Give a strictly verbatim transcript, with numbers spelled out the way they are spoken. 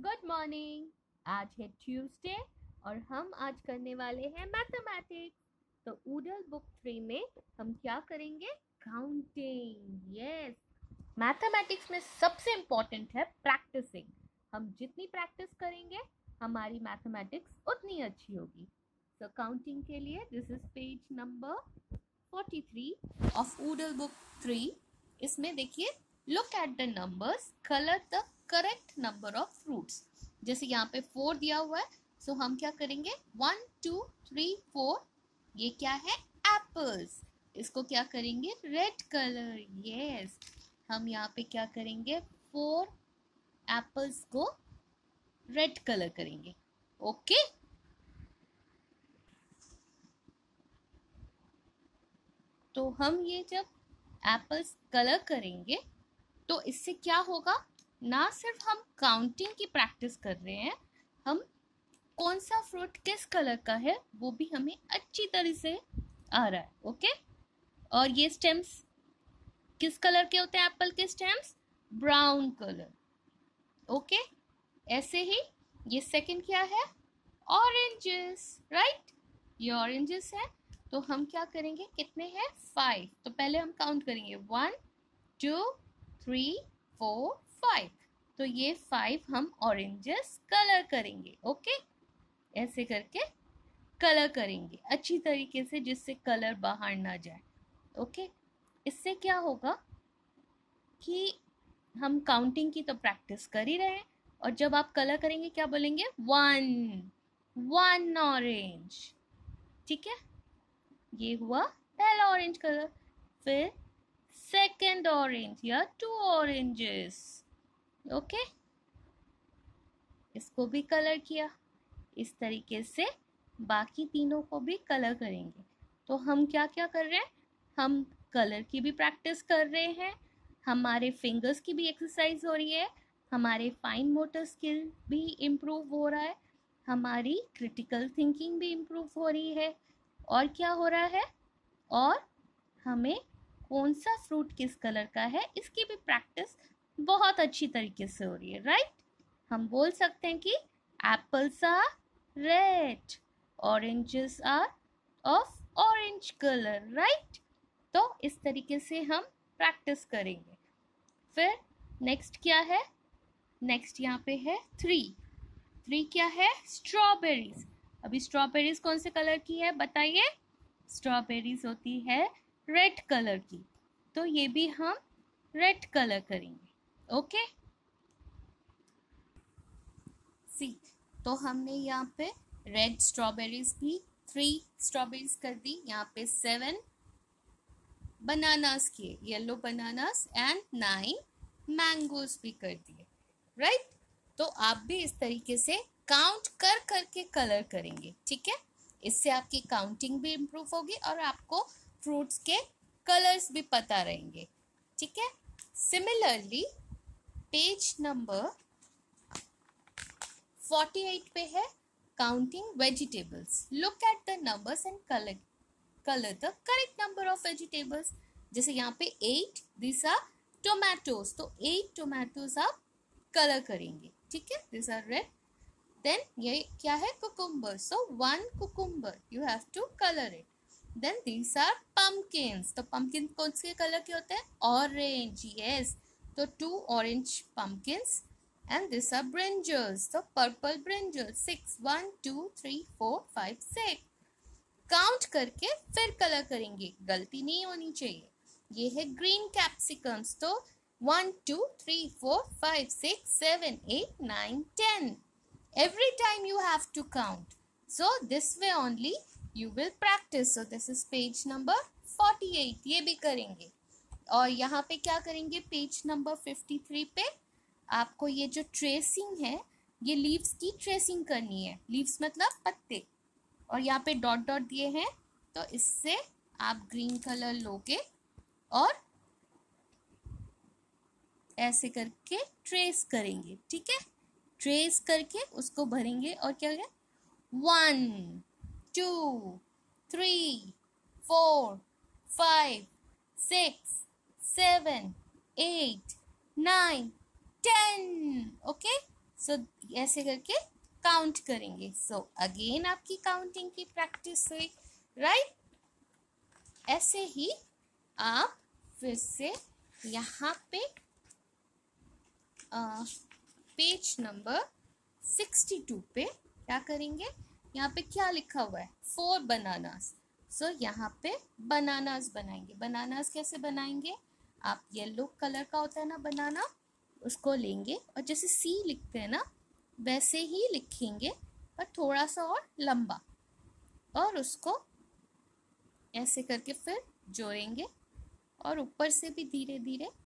Good morning. आज है Tuesday और हम आज करने वाले हैं मैथमेटिक्स। तो ऊडल बुक थ्री में हम क्या करेंगे? काउंटिंग। यस, मैथमेटिक्स में सबसे इम्पोर्टेंट है प्रैक्टिसिंग। हम जितनी प्रैक्टिस करेंगे हमारी मैथमेटिक्स उतनी अच्छी होगी। तो काउंटिंग के लिए this is page number forty three of Oodle book three. इसमें देखिए, look at the numbers, colour the correct number of fruits. जैसे यहाँ पे फोर दिया हुआ है, सो so हम क्या करेंगे? वन टू थ्री फोर, ये क्या है? एप्पल्स। इसको क्या करेंगे? Red colour. यस, हम यहाँ पे क्या करेंगे? फोर एप्पल्स को रेड कलर करेंगे। Okay okay? तो हम ये जब एप्पल्स कलर करेंगे तो इससे क्या होगा? ना सिर्फ हम काउंटिंग की प्रैक्टिस कर रहे हैं, हम कौन सा फ्रूट किस कलर का है वो भी हमें अच्छी तरह से आ रहा है। ओके, और ये स्टेम्स किस कलर के होते हैं? एप्पल के स्टेम्स ब्राउन कलर। ओके, ऐसे ही ये सेकंड क्या है? ऑरेंजेस। राइट, ये ऑरेंजेस है। तो हम क्या करेंगे? कितने हैं? फाइव। तो पहले हम काउंट करेंगे, one two three four five. तो ये फाइव हम ऑरेंजेस कलर करेंगे। ओके, ऐसे करके कलर करेंगे अच्छी तरीके से, जिससे कलर बाहर ना जाए। ओके, इससे क्या होगा कि हम काउंटिंग की तो प्रैक्टिस कर ही रहे हैं, और जब आप कलर करेंगे क्या बोलेंगे? One one orange. ठीक है, ये हुआ पहला ऑरेंज कलर। फिर सेकेंड ऑरेंज या टू ऑरेंजेस। ओके, इसको भी कलर किया। इस तरीके से बाकी तीनों को भी कलर करेंगे। तो हम क्या क्या कर रहे हैं? हम कलर की भी प्रैक्टिस कर रहे हैं, हमारे फिंगर्स की भी एक्सरसाइज हो रही है, हमारे फाइन मोटर स्किल भी इम्प्रूव हो रहा है, हमारी क्रिटिकल थिंकिंग भी इम्प्रूव हो रही है। और क्या हो रहा है? और हमें कौन सा फ्रूट किस कलर का है इसकी भी प्रैक्टिस बहुत अच्छी तरीके से हो रही है। राइट, हम बोल सकते हैं कि apples are red, oranges are of orange colour. Right, तो इस तरीके से हम प्रैक्टिस करेंगे। फिर नेक्स्ट क्या है? नेक्स्ट यहाँ पे है थ्री। थ्री क्या है? स्ट्रॉबेरीज। अभी स्ट्रॉबेरीज कौन से कलर की है बताइए? स्ट्रॉबेरीज होती है रेड कलर की, तो ये भी हम रेड कलर करेंगे। ओके, सी, तो हमने यहाँ पे रेड स्ट्रॉबेरीज भी थ्री स्ट्रॉबेरीज कर दी। यहाँ पे सेवन बनानास किए, yellow bananas, and nine mangoes भी कर दिए। राइट, तो आप भी इस तरीके से काउंट कर करके कलर करेंगे। ठीक है, इससे आपकी काउंटिंग भी इम्प्रूव होगी और आपको फ्रूट्स के कलर्स भी पता रहेंगे। ठीक है, similarly page number forty eight पे है counting vegetables. Look at the numbers and colour colour the correct number of vegetables. जैसे यहाँ पे एट, दिस आर टोमेटोज, तो एट टोमेटोज आप कलर करेंगे। ठीक है, दिस आर रेड। देन ये क्या है? Cucumber, so one cucumber you have to colour it. Then these are pumpkins, तो पम्पकिन कौन से कलर के होते हैं? ऑरेंज। यस, तो two orange pumpkins. And this are brinjals, तो purple brinjal. Six, one two three four five six. Count करके फिर कलर करेंगे, गलती नहीं होनी चाहिए। ये है ग्रीन कैप्सिकम्स, तो one two three four five six seven eight nine ten. Every time you have to count. So this way only you will practice. So this is page number forty eight, ये भी करेंगे। और यहाँ पे क्या करेंगे? Page number fifty three पे आपको ये जो ट्रेसिंग है, ये लीव्स की ट्रेसिंग करनी है। लीव्स मतलब पत्ते, और यहाँ पे डॉट डॉट दिए हैं, तो इससे आप ग्रीन कलर लोगे और ऐसे करके ट्रेस करेंगे। ठीक है, ट्रेस करके उसको भरेंगे और क्या है? One two three four five six seven eight nine ten. Okay, so ऐसे करके काउंट करेंगे। सो अगेन आपकी काउंटिंग की प्रैक्टिस हुई, राइट। ऐसे ही आप फिर से यहाँ पे पेज नंबर सिक्सटी टू पे क्या करेंगे, यहाँ पे क्या लिखा हुआ है, फोर बनानास। सो यहाँ पे बनानास बनाएंगे। बनानास कैसे बनाएंगे, आप येलो कलर का होता है ना बनाना, उसको लेंगे और जैसे सी लिखते हैं ना वैसे ही लिखेंगे पर थोड़ा सा और लंबा, और उसको ऐसे करके फिर जोड़ेंगे और ऊपर से भी धीरे धीरे